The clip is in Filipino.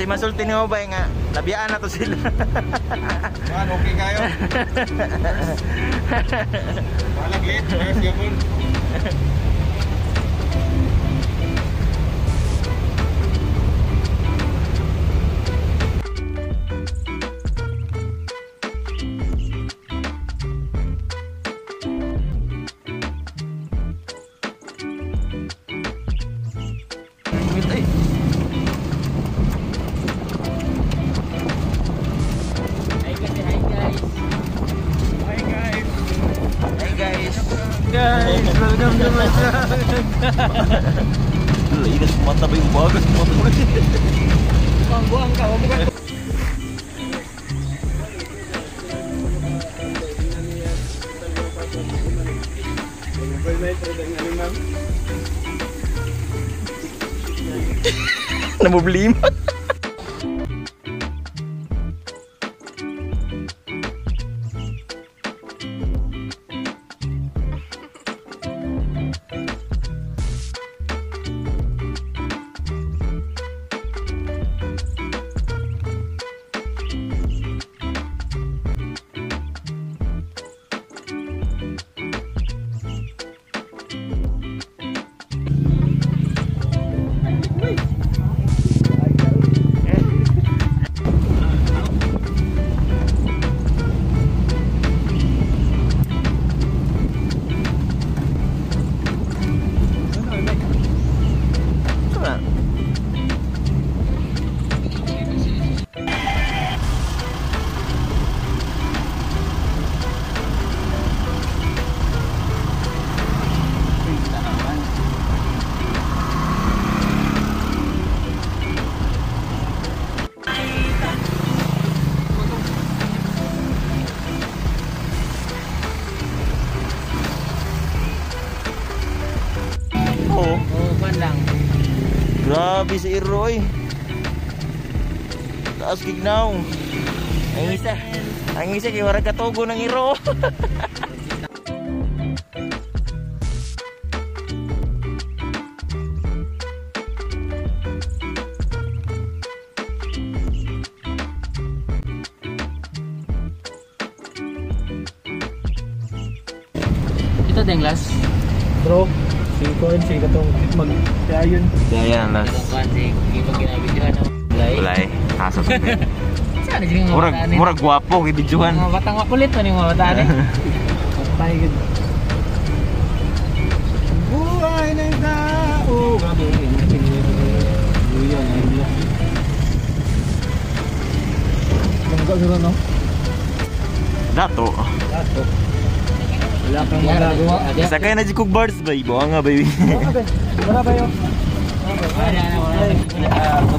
masulti ni Obay nga. Labiyaan na to sila. Man, okay kayo. Walang late, first yapon. Guys, welcome to my vlog. Ingat mata ba yung bagas mo? Buang ka, bukan. Namublima. Grabe si Iroy. Taas gignaw. Ang isa kay warag katugo ng Iro. Ito deng last. Bro, si Cohen si katong mag-dayon. Dayan las. Bulay. Asos. Sana jeng mga murag gwapo kay bijuan. Mga batang makulit man yung mga bata ni. Patay gid. Buhay ng tao. Grabe yun. Buyan ay nila. Mangga sila no? Dato. Wala kang magagawa. Sakay na jikog birds ba? Ibo nga baby. Wala ba yun?